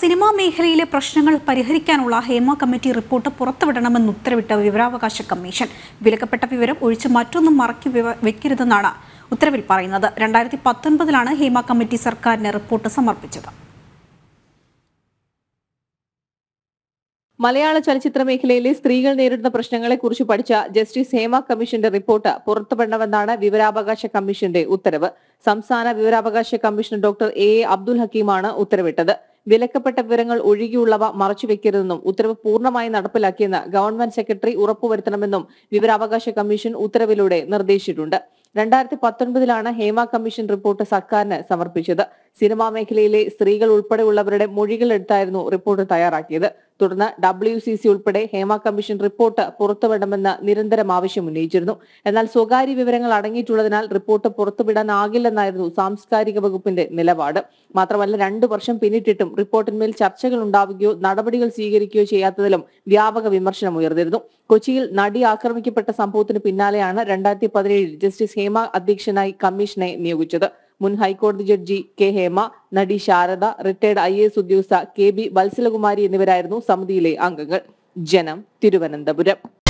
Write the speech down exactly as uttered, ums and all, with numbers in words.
Cinema മേഖലയിലെ പ്രശ്നങ്ങൾ പരിഹരിക്കാനുള്ള ഹേമ കമ്മിറ്റി റിപ്പോർട്ട് പുറത്തുവിടണമെന്ന് ഉത്തരവിട്ട വിവരാവകാശ കമ്മീഷൻ വിലക്കപ്പെട്ട വിവരം ഒഴിച്ച് മറ്റൊന്നും മറക്കി വെക്കരുതെന്നാണ് ഉത്തരവിൽ പറയുന്നത്. രണ്ടായിരത്തി പത്തൊൻപതിലാണ് ഹേമ കമ്മിറ്റി സർക്കാരിന് റിപ്പോർട്ട് സമർപ്പിച്ചത്. മലയാള ചലച്ചിത്ര മേഖലയിലെ സ്ത്രീകൾ നേരിടുന്ന പ്രശ്നങ്ങളെക്കുറിച്ച് പഠിച്ച ജസ്റ്റിസ് ഹേമ കമ്മീഷന്റെ റിപ്പോർട്ട് പുറത്തുവിടണമെന്നാണ് വിവരാവകാശ കമ്മീഷന്റെ ഉത്തരവ്. സംസ്ഥാന വിവരാവകാശ commissioner doctor A A Abdul ഹക്കീമാണ് ഉത്തരവിട്ടത്. വിലക്കപ്പെട്ട വിവരങ്ങൾ ഒഴികെയുള്ളവ മറച്ചുവെക്കരുതെന്നും ഉത്തരവ് പൂർണ്ണമായി നടപ്പിലാക്കിയെന്ന് ഗവൺമെന്റ് സെക്രട്ടറി ഉറപ്പുവരുത്തണമെന്നും വിവരാവകാശ കമ്മീഷൻ ഉത്തരവിലൂടെ നിർദ്ദേശിച്ചിട്ടുണ്ട്. രണ്ടായിരത്തി പത്തൊൻപതിലാണ് ഹേമ കമ്മീഷൻ റിപ്പോർട്ട് സർക്കാരിന് സമർപ്പിച്ചത്. സിനിമാ മേഖലയിലെ സ്ത്രീകൾ ഉൾപ്പെടെയുള്ളവരുടെ മൊഴികൾ എടുത്തായിരുന്നു റിപ്പോർട്ട് തയ്യാറാക്കിയത്. തുടർന്ന് ഡബ്ല്യു സി സി ഉൾപ്പെടെ ഹേമ കമ്മീഷൻ റിപ്പോർട്ട് പുറത്തുവിടണമെന്ന് നിരന്തരം ആവശ്യം ഉന്നയിച്ചിരുന്നു. എന്നാൽ സ്വകാര്യ വിവരങ്ങൾ അടങ്ങിയിട്ടുള്ളതിനാൽ റിപ്പോർട്ട് പുറത്തുവിടാനാകില്ലെന്നായിരുന്നു സാംസ്കാരിക വകുപ്പിന്റെ നിലപാട്. മാത്രമല്ല, രണ്ടു വർഷം പിന്നിട്ടിട്ടും റിപ്പോർട്ടിന്മേൽ ചർച്ചകൾ ഉണ്ടാവുകയോ നടപടികൾ സ്വീകരിക്കുകയോ ചെയ്യാത്തതിലും വ്യാപക വിമർശനം ഉയർന്നിരുന്നു. കൊച്ചിയിൽ നടി ആക്രമിക്കപ്പെട്ട സംഭവത്തിന് പിന്നാലെയാണ് രണ്ടായിരത്തി പതിനേഴിൽ ജസ്റ്റിസ് ഹേമ അധ്യക്ഷനായി കമ്മീഷനെ നിയോഗിച്ചത്. മുൻ ഹൈക്കോടതി ജഡ്ജി കെ ഹേമ, നടി Sharada, retired I A S ഉദ്യോഗസ്ഥ കെ ബി വത്സലകുമാരി എന്നിവരായിരുന്നു സമിതിയിലെ അംഗങ്ങൾ. ജനം, തിരുവനന്തപുരം.